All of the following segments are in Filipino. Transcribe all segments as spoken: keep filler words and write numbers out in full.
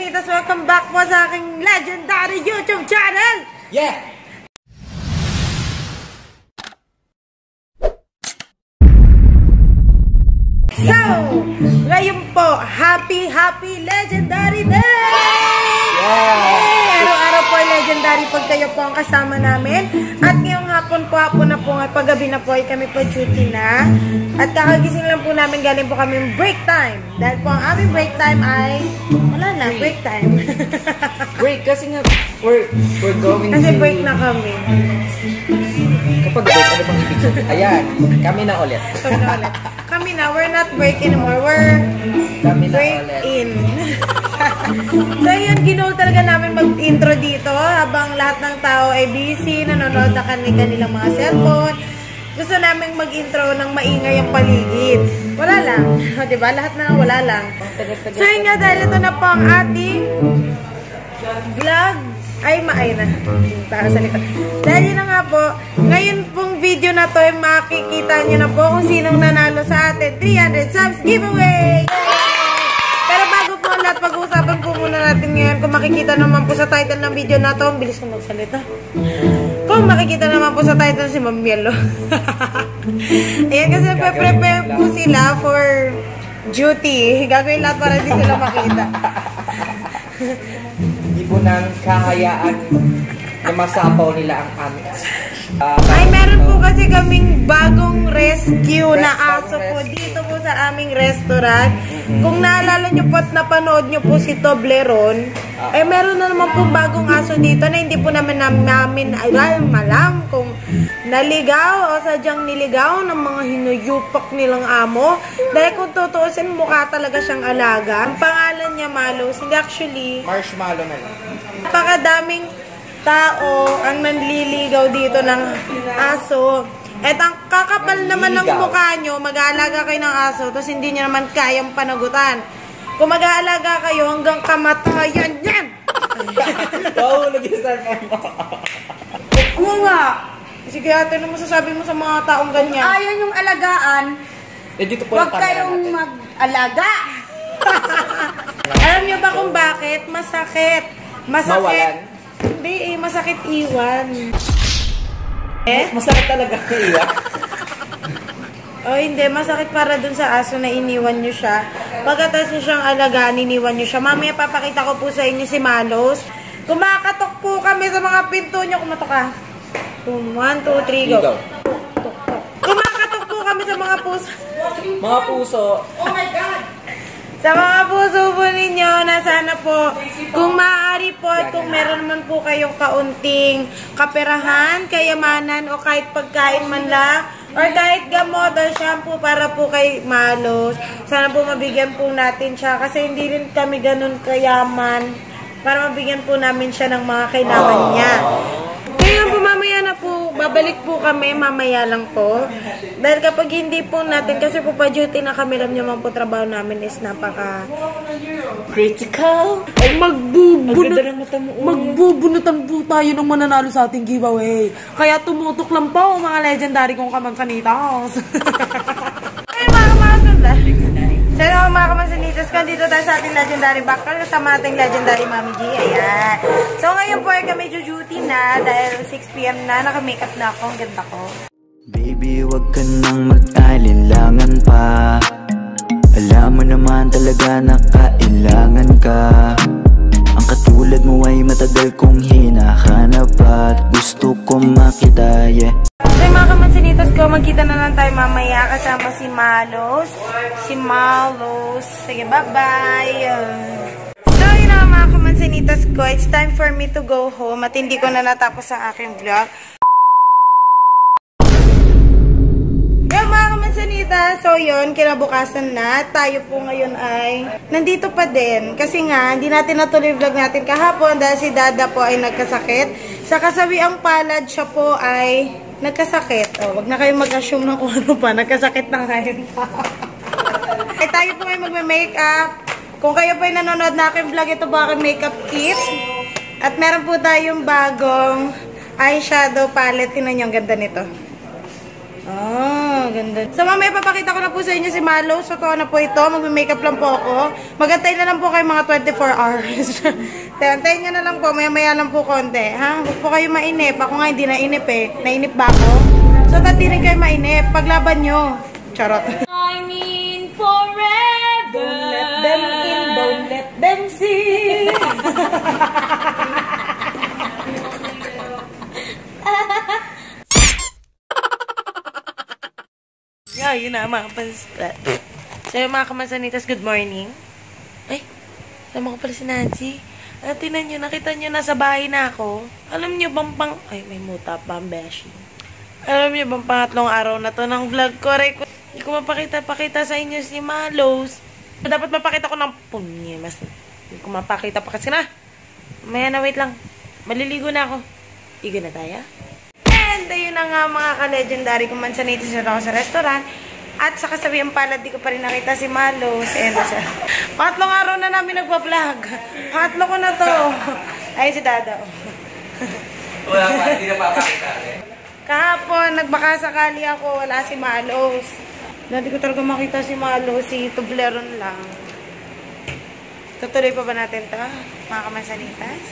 Sinitas, welcome back po sa aking legendary YouTube channel! Yeah! So, ngayon po, happy, happy legendary day! Yeah! Araw-araw po ay legendary pag kayo po ang kasama namin. At ngayong hapon po, hapon na po, at paggabi na po ay kami po duty na. At kakagising lang po namin, galing po kami break time. Dahil po ang aming break time ay, wala na, break time. Break, kasi nga, we're, we're going kasi to... break na kami. Kapag break, ano bang ibig sabihin? Ayan, kami na ulit. Kami na ulit. Kami na, we're not break anymore, we're kami na break ulit. in. So yun, ginol talaga namin mag-intro dito habang lahat ng tao ay busy, nanonood na kanilang mga cellphone. Gusto namin mag-intro ng maingay ang paligid. Wala lang. O, diba? Lahat na wala lang. So yun nga, dahil ito na po ang ating vlog. Ay, maay na. Para sa likod. Dahil yun na nga po, ngayon pong video na to ay makikita nyo na po kung sinong nanalo sa atin. three hundred subs giveaway! Pero bago po lahat, pag-uusapan po muna natin ngayon. Kung makikita naman po sa title ng video na to, ang bilis ko magsalita. Kung makikita naman po sa title si Ma'am Yelo. Ayan, kasi prepare po sila for duty. Gagawin lahat para hindi sila makita. Hindi po nang kahayaan na masapaw nila ang amin. Uh, Ay, meron po kasi kaming bagong rescue na aso po dito po sa aming restaurant. Mm-hmm. Kung naalala nyo po at napanood nyo po si Toblerone, uh, eh meron na naman po bagong aso dito na hindi po naman namin alam, malam kung naligaw o sadyang niligaw ng mga hinuyupak nilang amo. Dahil kung tutuusin, mukha talaga siyang alaga. Ang pangalan niya, Mallows. Hindi actually... Marshmallow na lang. Napakadaming tao ang nanliligaw dito ng aso. At ang kakapal naman ng mukha nyo, mag-aalaga kayo ng aso, tapos hindi nyo naman kayang panagutan. Kung mag-aalaga kayo hanggang kamatayan yan! Oo, nag-isar mo. Oo nga! Sige ate, ano masasabi mo sa mga taong ganyan? Ayaw yung alagaan, Eh, dito po huwag kayong mag-alaga. Alam nyo ba kung bakit? Masakit. Masakit. Mawalan? Hindi eh, masakit iwan. Eh? Masakit talaga iwan. Oh, hindi. Masakit para dun sa aso na iniwan nyo siya. Pagkatapos nyo siyang alagaan, iniwan nyo siya. Mamaya papakita ko po sa inyo si Mallows. Kumakatok po kami sa mga pinto nyo. Kumatok ka. one, two, three, go. Go. Kumakatok po kami sa mga puso. Mga puso. Oh my God! Sa mga puso po ninyo, na sana po, kung maaari po at kung meron naman po kayong kaunting kaperahan, kayamanan, o kahit pagkain man lang, or kahit gamot or shampoo para po kay Mallows, sana po mabigyan po natin siya kasi hindi rin kami ganun kayaman para mabigyan po namin siya ng mga kailangan niya. Kaya po mamaya na po, babalik po kami, mamaya lang po. Dahil kapag hindi po natin, kasi po pa-duty na kami, alam nyo man po trabaho namin is napaka... Critical! Ay, magbubunot, oh. magbubunutan po tayo ng mananalo sa ating giveaway. Kaya tumutok lang po mga legendary kong kamansanitas. Ay, mga kamansanitas. So, yung mga kamansanitas ko, dito tayo sa ating legendary backpack kasama ating legendary Mami G. Ayan. So, ngayon po ay kami duty na dahil six p m na, naka-makeup na ako. Ang ganda ko. Baby, wag ka nang mag-alinlangan pa. Alam mo naman talaga na kailangan ka. Ang katulad mo ay matagal kong hinahanap at gusto kong makita, yeah. So mga kamansinitas ko, magkita na lang tayo mamaya kasama si Mallows. Si Mallows. Sige, bye-bye. So yun na mga kamansinitas ko, it's time for me to go home at hindi ko na natapos ang aking vlog. Yung mga kamansinitas, so yun, kinabukasan na. Tayo po ngayon ay nandito pa din. Kasi nga, hindi natin natuloy vlog natin kahapon dahil si Dada po ay nagkasakit. Sa kasawiang palad, siya po ay nagkasakit. O, wag na kayong mag-assume ng kung ano pa. Nagkasakit na ngayon pa. Ay, tayo po ay magme-makeup. Kung kayo po ay nanonood na aking vlog, ito po aking makeup kit. At meron po tayong bagong eyeshadow palette. Tingnan nyo, ang ganda nito. Oh. Oh, ganda. So, mamaya papakita ko na po sa inyo si Mallows. So, na po ito. Mag-makeup lang po ako. Magantay na lang po kayo mga twenty-four hours. Antayin nyo na lang po. Maya-maya lang po konti. Ha? Huwag po kayo mainip. Ako nga hindi nainip eh. Nainip ba ako? So, tati rin kayo mainip. Paglaban nyo. Charot. I mean forever. Don't let them in. Don't let them see. Yeah, yun na, mga kamansan. So, yung mga kamansanitas, good morning. Ay, sama ko pala si Nancy. At tinan nyo, nakita nyo, nasa bahay na ako. Alam nyo bang pang... Ay, may muta pa, beshi. Alam nyo bang pangatlong araw na to ng vlog ko? Record. Hindi ko mapakita-pakita sa inyo si Mallows. Dapat mapakita ko ng punye. Mas hindi ko mapakita pa kasi na. Maya na, wait lang. Maliligo na ako. Igo na tayo. And ayun na nga mga ka-legendary kumansanitis na ako sa restaurant. At sa kasabihan pala, di ko pa rin nakita si Mallows. And siya. Pangatlong araw na namin nagpa-vlog. Pangatlo ko na to. Ay, si Dada. Wala pa, hindi na papakita eh. Kahapon, nagbakasakali ako, wala si Mallows. Hindi ko talaga makita si Mallows, si Toblerone lang. Tutuloy pa ba natin to, mga kamansanitas?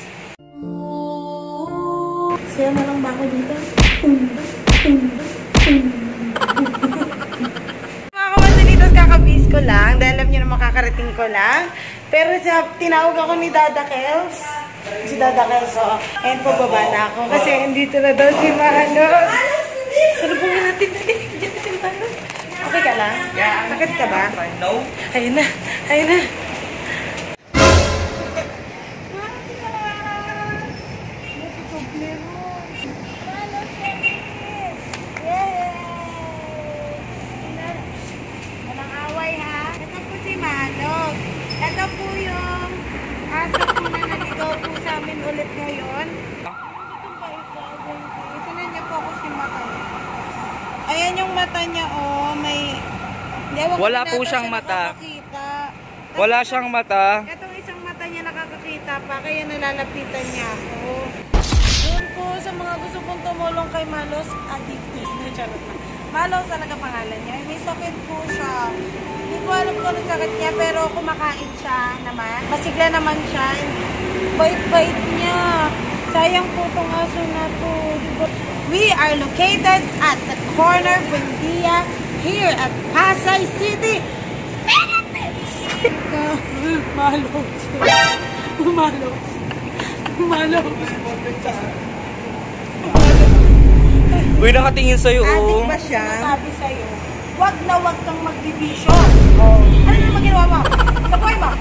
Sayo na lang ba ako dito? Mga kamansanitas, kakabis ko lang. Dahil alam nyo na makakarating ko lang. Pero sa tinawag ako ni Dada Kels. Si Dada Kels, so, and po baba na ako. Kasi andito na daw si Mallows. Salubungin natin natin. Diyan natin tayo. Okay ka lang? Yeah. Sakit ka ba? No. Ayun na. Ayun na. Walang away ha. Ito po si Mallows. Ito po yung aso po na naligaw po sa amin ulit ngayon. Ito na niya focus yung mata niya. Ayan yung mata niya, oh. May... Wala po siyang mata. Wala siyang mata. Itong isang mata niya nakakakita pa, kaya nalalapitan niya ako. Doon po sa mga gusto pong tumulong kay Mallows, addictus na charot na. Mallows talaga pangalan niya. May sakit po siya. Hindi ko alam kung anong sakit niya, pero kumakain siya naman. Masigla naman siya. Bait-bait niya. Sayang po itong aso na to. We are located at the corner Buendia here at Pasay City, Philippines. Mallows. Mallows. Mallows. Uy, nakatingin sa'yo, oh. Adik ba siya? Sabi sa'yo, wag na wag kang magbibisyo. Oh. Ano na maginawa mo? Sa buhay mo?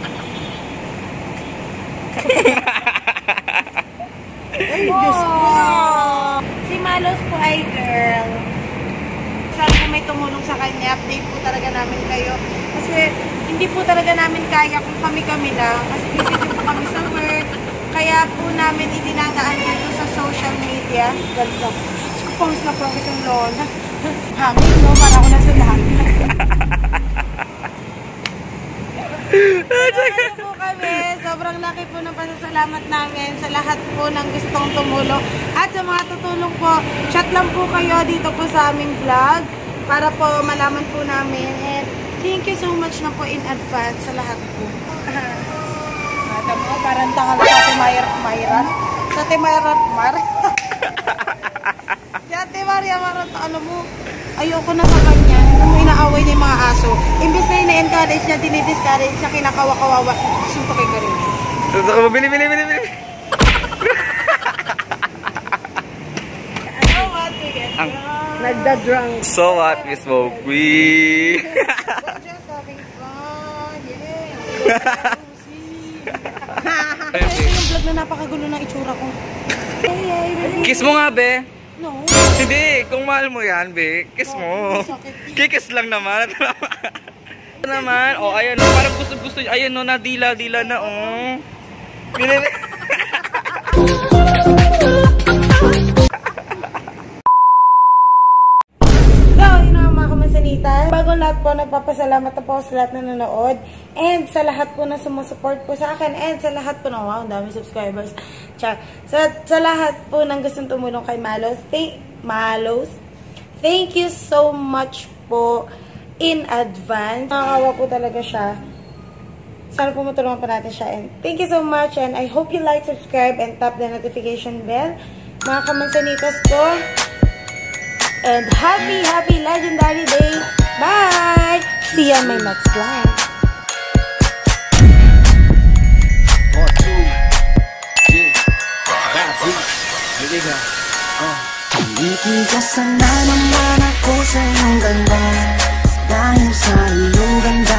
Ay, Diyos ko. Si Mallows po ay girl. Sana po may tumulong sa kanya. Update po talaga namin kayo. Kasi hindi po talaga namin kaya kung kami-kami lang. Kasi busy din po kami sa work. Kaya po namin idinadaan dito sa social media. Ganda. Post na po itong lola. Hangin, no? Para ako nasa lahat. Marami po kami. Sobrang laki po ng pasasalamat namin sa lahat po ng gustong tumulong. At sa mga tutulong po, chat lang po kayo dito po sa aming vlog para po malaman po namin. And thank you so much na po in advance sa lahat po. Mata mo, parang tangal sa Ate Mayra. Mayran? Sa Ate Mayra. Mar? Si Ate Maria Marot, alam mo, ayoko na sa kanya. Kung inaaway niya yung mga aso. Imbis na ina-encourage niya, dinidiscourage siya, kinakawa-kawawa. Sunto kay ka rin. Sunto ka, bili, bili, bili, bili. So what, we get Ang... Nagda-drunk. So what, Miss Smoke? We... We're just having fun. Yeah. Ito yung vlog na napakagulo ng itsura ko. Kiss mo nga, be. No. Hindi, kung mahal mo yan, be, kiss mo. Kikis lang naman. Ito naman, oh, ayan, parang gusto-gusto, ayan, no, nadila-dila na, oh. So, yun ang mga kamansanitas. Bagong lahat po, nagpapasalamat na po sa lahat na nanood. And sa lahat po na sumusupport po sa akin. And sa lahat po na, wow, dami subscribers. Char. Sa, sa lahat po ng gustong tumulong kay Mallows. Thank, Mallows. Thank you so much po in advance. Nakakawa po talaga siya. Sana po matulungan pa natin siya. And thank you so much. And I hope you like, subscribe, and tap the notification bell. Mga kamansanitas ko. And happy, happy legendary day. Bye! See you on my next vlog. Itigasan na naman ako sa iyong ganda, dahil sa iyong ganda.